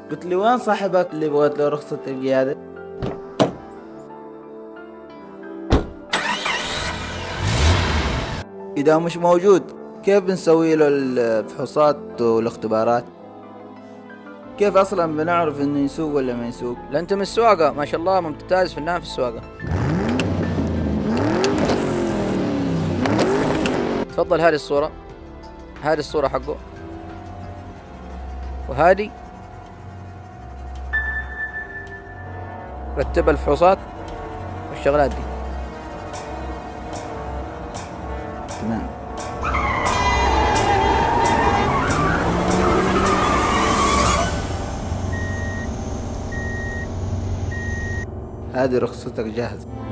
قلت لي وين صاحبك اللي بغيت له رخصة القيادة؟ إذا مش موجود كيف بنسوي له الفحوصات والاختبارات؟ كيف أصلا بنعرف إنه يسوق ولا ما يسوق؟ لا انت من السواقة ما شاء الله، ممتاز فنان في السواقة. تفضل هذه الصورة، هذه الصورة حقه، وهذه رتب الفحوصات والشغلات دي. تمام. هذه رخصتك جاهزة.